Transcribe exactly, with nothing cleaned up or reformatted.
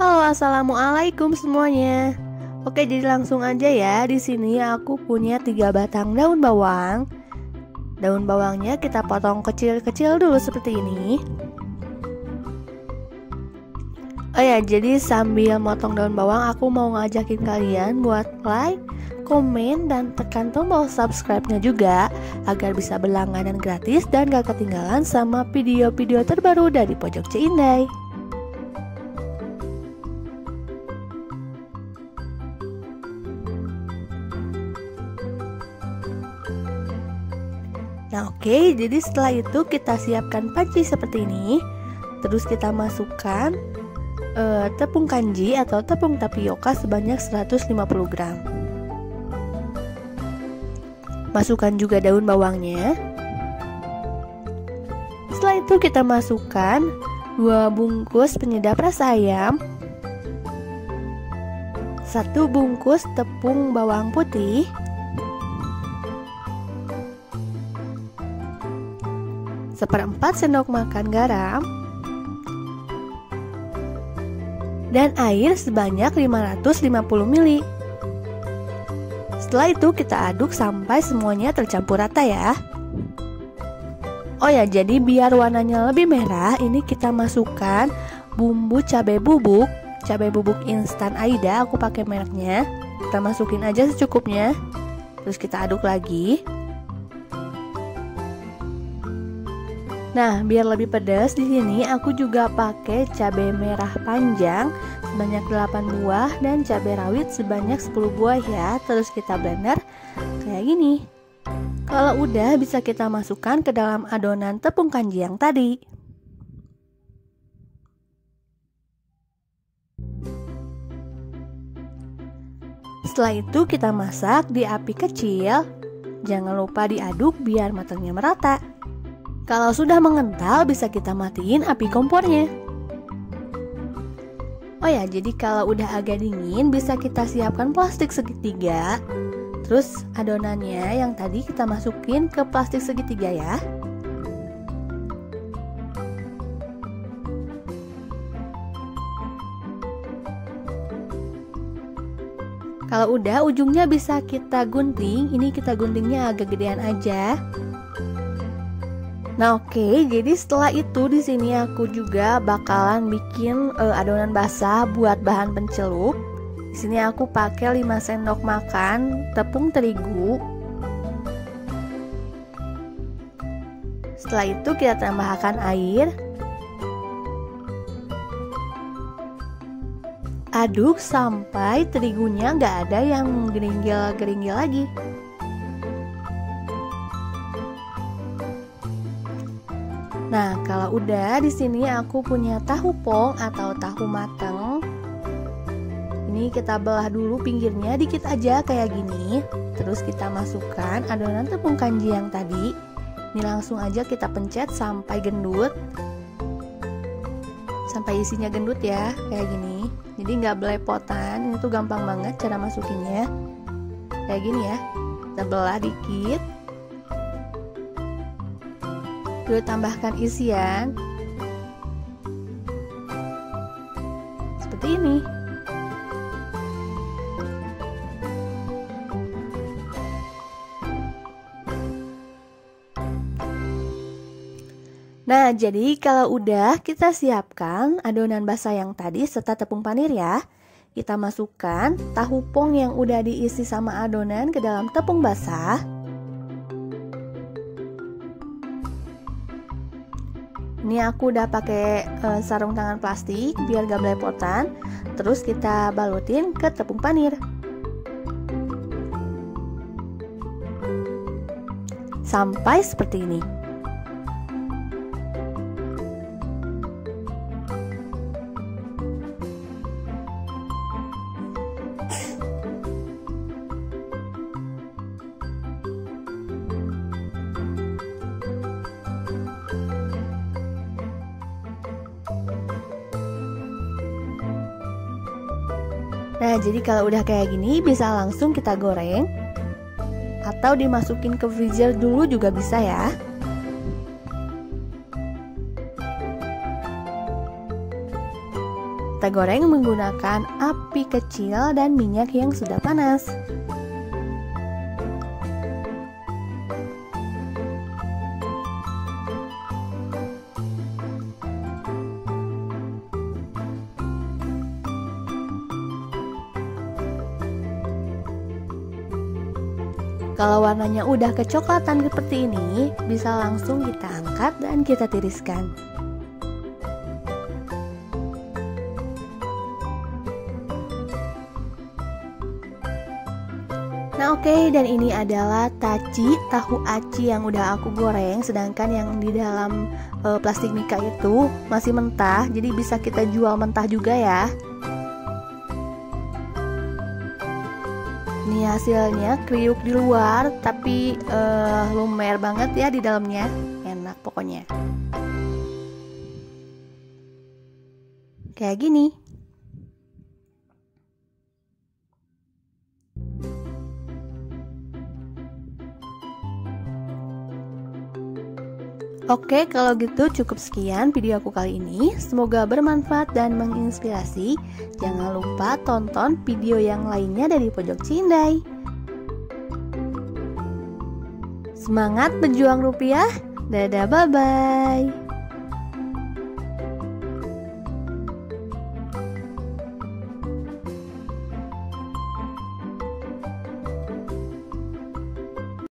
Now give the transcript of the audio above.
Halo, assalamualaikum semuanya. Oke, jadi langsung aja ya. Di sini aku punya tiga batang daun bawang. Daun bawangnya kita potong kecil-kecil dulu seperti ini. Oh ya, jadi sambil motong daun bawang, aku mau ngajakin kalian buat like, komen, dan tekan tombol subscribe-nya juga agar bisa berlangganan gratis dan gak ketinggalan sama video-video terbaru dari Pojok Cindai. Nah oke, jadi setelah itu kita siapkan panci seperti ini. Terus kita masukkan uh, tepung kanji atau tepung tapioka sebanyak seratus lima puluh gram. Masukkan juga daun bawangnya. Setelah itu kita masukkan dua bungkus penyedap rasa ayam, satu bungkus tepung bawang putih, seperempat sendok makan garam, dan air sebanyak lima ratus lima puluh mililiter. Setelah itu kita aduk sampai semuanya tercampur rata ya. Oh ya, jadi biar warnanya lebih merah, ini kita masukkan bumbu cabai bubuk, cabai bubuk instan Aida, aku pakai mereknya. Kita masukin aja secukupnya. Terus kita aduk lagi. Nah, biar lebih pedas di sini aku juga pakai cabai merah panjang sebanyak delapan buah dan cabai rawit sebanyak sepuluh buah ya. Terus kita blender kayak gini. Kalau udah bisa kita masukkan ke dalam adonan tepung kanji yang tadi. Setelah itu kita masak di api kecil. Jangan lupa diaduk biar matangnya merata. Kalau sudah mengental bisa kita matiin api kompornya. Oh ya, jadi kalau udah agak dingin bisa kita siapkan plastik segitiga. Terus adonannya yang tadi kita masukin ke plastik segitiga ya. Kalau udah, ujungnya bisa kita gunting. Ini kita guntingnya agak gedean aja. Nah oke, jadi setelah itu di sini aku juga bakalan bikin uh, adonan basah buat bahan pencelup. Di sini aku pakai lima sendok makan tepung terigu. Setelah itu kita tambahkan air. Aduk sampai terigunya nggak ada yang geringgil-geringgil lagi. Nah, kalau udah di sini aku punya tahu pong atau tahu mateng. Ini kita belah dulu pinggirnya dikit aja kayak gini. Terus kita masukkan adonan tepung kanji yang tadi. Ini langsung aja kita pencet sampai gendut. Sampai isinya gendut ya, kayak gini. Jadi nggak belepotan, ini tuh gampang banget cara masukinnya. Kayak gini ya. Kita belah dikit. Lalu tambahkan isian seperti ini. Nah, jadi kalau udah kita siapkan adonan basah yang tadi serta tepung panir ya. Kita masukkan tahu pong yang udah diisi sama adonan ke dalam tepung basah. Ini aku udah pakai e, sarung tangan plastik biar gak belepotan. Terus kita balutin ke tepung panir sampai seperti ini. Nah, jadi kalau udah kayak gini bisa langsung kita goreng atau dimasukin ke freezer dulu juga bisa ya. Kita goreng menggunakan api kecil dan minyak yang sudah panas. Kalau warnanya udah kecoklatan seperti ini, bisa langsung kita angkat dan kita tiriskan. Nah oke, okay, dan ini adalah taci, tahu aci yang udah aku goreng. Sedangkan yang di dalam e, plastik mika itu masih mentah, jadi bisa kita jual mentah juga ya. Ini hasilnya kriuk di luar, tapi uh, lumer banget ya di dalamnya. Enak pokoknya. Kayak gini. Oke, kalau gitu cukup sekian video aku kali ini. Semoga bermanfaat dan menginspirasi. Jangan lupa tonton video yang lainnya dari Pojok Cindai. Semangat berjuang rupiah. Dadah, bye-bye.